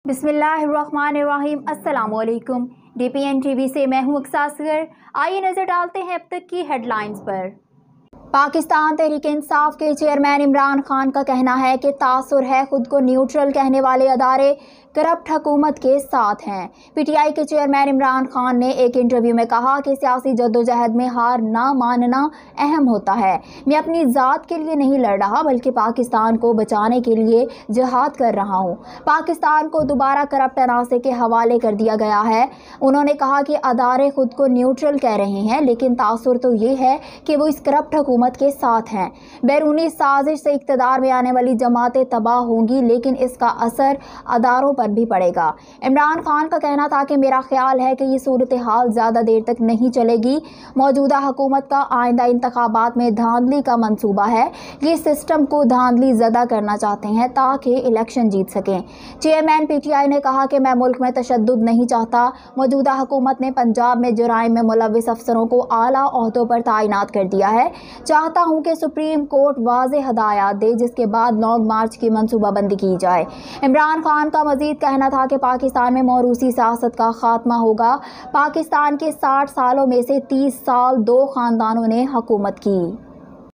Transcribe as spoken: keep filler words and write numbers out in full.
بسم اللہ الرحمن الرحیم۔ السلام علیکم۔ D P N T V سے میں ہوں اقصیٰ اصغر۔ آئیے نظر ڈالتے ہیں اب تک کی ہیڈ لائنز پر۔ پاکستان تحریک انصاف کے چیئرمین عمران خان کا کہنا ہے کہ تاثر ہے خود کو نیوٹرل کہنے والے ادارے کرپٹ حکومت کے ساتھ ہیں۔ پی ٹی آئی کے چیئرمین عمران خان نے ایک انٹرویو میں کہا کہ سیاسی جدوجہد میں ہار نہ ماننا اہم ہوتا ہے۔ میں اپنی ذات کے لیے نہیں لڑ رہا بلکہ پاکستان کو بچانے کے لیے جہاد کر رہا ہوں۔ پاکستان کو دوبارہ کرپٹ عناصر کے حوالے کر دیا گیا ہے۔ انہوں نے کہا کہ ادارے خود کو نیوٹرل کہہ رہے ہیں لیکن تاثر تو یہ ہے کہ وہ اس کرپٹ حکومت کے ساتھ ہیں۔ بیرونی سازش سے اقتدار میں آنے والی جماعتیں تباہ ہوں گی لیکن اس کا اثر اداروں پر بھی پڑے گا۔ عمران خان کا کہنا تھا کہ میرا خیال ہے کہ یہ صورتحال زیادہ دیر تک نہیں چلے گی۔ موجودہ حکومت کا آئندہ انتخابات میں دھاندلی کا منصوبہ ہے۔ یہ سسٹم کو دھاندلی زدہ کرنا چاہتے ہیں تاکہ الیکشن جیت سکیں۔ چیئرمین پی ٹی آئی نے کہا کہ میں ملک میں تشدد نہیں چاہتا۔ موجودہ حکومت نے پنجاب میں جرائم میں ملوث افسروں کو اعلیٰ عہدوں پر تعینات کر دیا ہے۔ چاہتا ہوں کہ سپریم کورٹ واضح ہدایات دے جس کے بعد لانگ مارچ کی منصوبہ بندی کی جائے۔ عمران خان کا مزید کہنا تھا کہ پاکستان میں موروثی سیاست کا خاتمہ ہوگا۔ پاکستان کے ساٹھ سالوں میں سے تیس سال دو خاندانوں نے حکومت کی۔